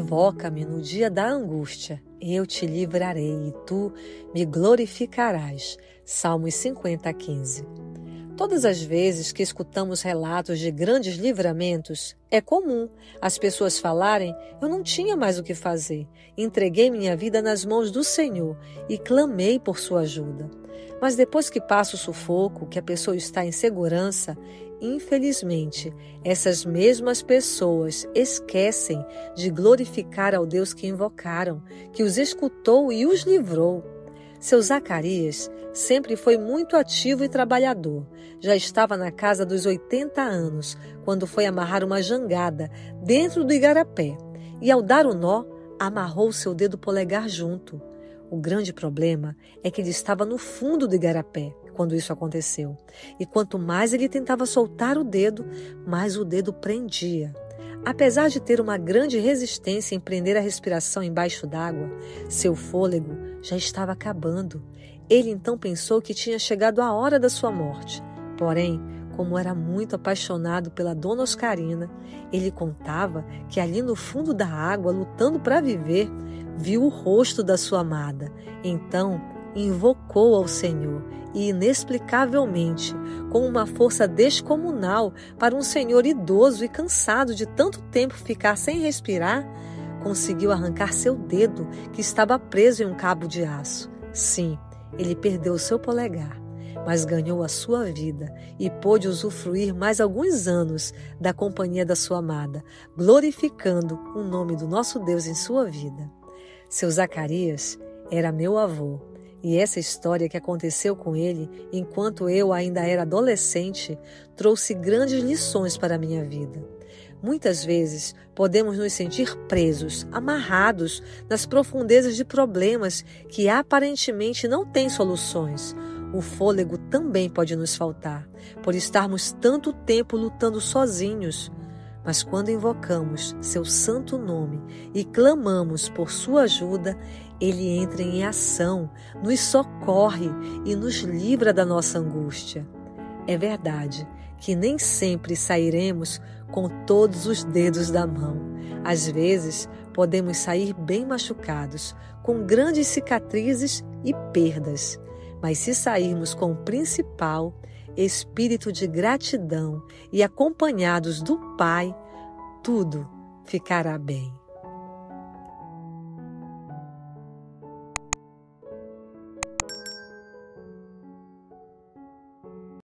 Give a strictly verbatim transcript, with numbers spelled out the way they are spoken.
Invoca-me no dia da angústia, eu te livrarei e tu me glorificarás. Salmos cinquenta, quinze. Todas as vezes que escutamos relatos de grandes livramentos, é comum as pessoas falarem: eu não tinha mais o que fazer, entreguei minha vida nas mãos do Senhor e clamei por sua ajuda. Mas depois que passa o sufoco, que a pessoa está em segurança, infelizmente, essas mesmas pessoas esquecem de glorificar ao Deus que invocaram, que os escutou e os livrou. Seu Zacarias sempre foi muito ativo e trabalhador. Já estava na casa dos oitenta anos, quando foi amarrar uma jangada dentro do igarapé. E ao dar o nó, amarrou seu dedo polegar junto. O grande problema é que ele estava no fundo do igarapé quando isso aconteceu. E quanto mais ele tentava soltar o dedo, mais o dedo prendia. Apesar de ter uma grande resistência em prender a respiração embaixo d'água, seu fôlego já estava acabando. Ele então pensou que tinha chegado a hora da sua morte. Porém, como era muito apaixonado pela dona Oscarina, ele contava que ali no fundo da água, lutando para viver, viu o rosto da sua amada. Então, invocou ao Senhor e, inexplicavelmente, com uma força descomunal para um senhor idoso e cansado de tanto tempo ficar sem respirar, conseguiu arrancar seu dedo que estava preso em um cabo de aço. Sim, ele perdeu seu polegar, mas ganhou a sua vida e pôde usufruir mais alguns anos da companhia da sua amada, glorificando o nome do nosso Deus em sua vida. Seu Zacarias era meu avô, e essa história que aconteceu com ele enquanto eu ainda era adolescente trouxe grandes lições para a minha vida. Muitas vezes podemos nos sentir presos, amarrados nas profundezas de problemas que aparentemente não têm soluções. O fôlego também pode nos faltar, por estarmos tanto tempo lutando sozinhos. Mas quando invocamos seu santo nome e clamamos por sua ajuda, ele entra em ação, nos socorre e nos livra da nossa angústia. É verdade que nem sempre sairemos com todos os dedos da mão. Às vezes, podemos sair bem machucados, com grandes cicatrizes e perdas. Mas se sairmos com o principal, espírito de gratidão e acompanhados do Pai, tudo ficará bem.